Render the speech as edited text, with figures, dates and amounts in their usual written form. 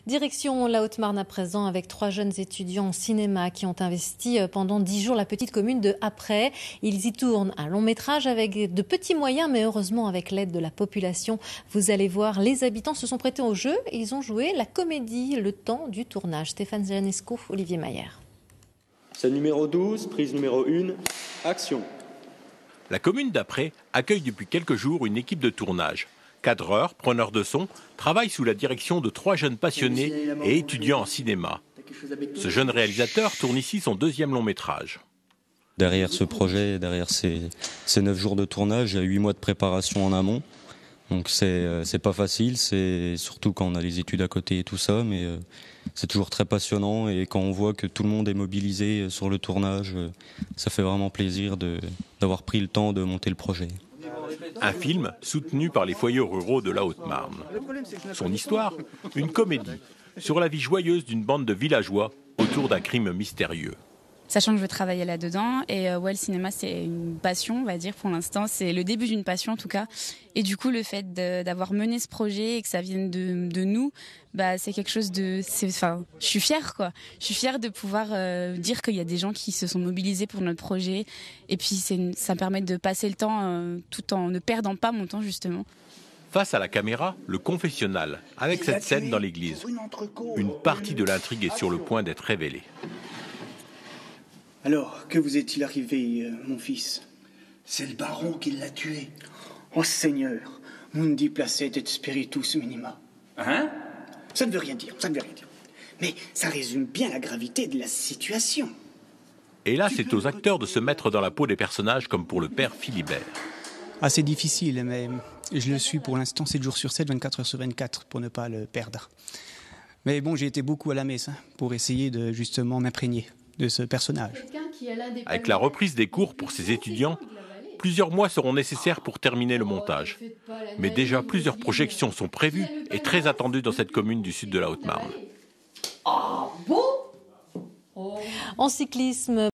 Direction la Haute-Marne à présent avec 3 jeunes étudiants en cinéma qui ont investi pendant 10 jours la petite commune de Aprey. Ils y tournent un long métrage avec de petits moyens, mais heureusement avec l'aide de la population. Vous allez voir, les habitants se sont prêtés au jeu et ils ont joué la comédie le temps du tournage. Stéphane Janesco, Olivier Mayer. Scène numéro 12, prise numéro 1, action. La commune d'Aprey accueille depuis quelques jours une équipe de tournage. Cadreurs, preneurs de son, travaillent sous la direction de 3 jeunes passionnés et étudiants en cinéma. Ce jeune réalisateur tourne ici son 2e long métrage. Derrière ce projet, derrière ces 9 jours de tournage, il y a 8 mois de préparation en amont. Donc c'est pas facile, c'est surtout quand on a les études à côté et tout ça, mais c'est toujours très passionnant et quand on voit que tout le monde est mobilisé sur le tournage, ça fait vraiment plaisir d'avoir pris le temps de monter le projet. Un film soutenu par les foyers ruraux de la Haute-Marne. Son histoire, une comédie sur la vie joyeuse d'une bande de villageois autour d'un crime mystérieux. Sachant que je veux travailler là-dedans et le cinéma c'est une passion, on va dire pour l'instant, c'est le début d'une passion en tout cas. Et du coup le fait d'avoir mené ce projet et que ça vienne de nous, c'est quelque chose je suis fière quoi. Je suis fière de pouvoir dire qu'il y a des gens qui se sont mobilisés pour notre projet et puis ça me permet de passer le temps tout en ne perdant pas mon temps justement. Face à la caméra, le confessionnal, avec cette scène dans l'église. Une partie de l'intrigue est sur le point d'être révélée. Alors, que vous est-il arrivé, mon fils? C'est le baron qui l'a tué. Oh Seigneur, mundi placet et spiritus minima. Hein? Ça ne veut rien dire, ça ne veut rien dire. Mais ça résume bien la gravité de la situation. Et là, c'est aux acteurs de se mettre dans la peau des personnages comme pour le père Philibert. C'est difficile, mais je le suis pour l'instant 7 jours sur 7, 24 heures sur 24, pour ne pas le perdre. Mais bon, j'ai été beaucoup à la messe pour essayer de justement m'imprégner de ce personnage. Avec la reprise des cours pour ces étudiants, plusieurs mois seront nécessaires pour terminer le montage. Mais déjà, plusieurs projections sont prévues et très attendues dans cette commune du sud de la Haute-Marne. En cyclisme,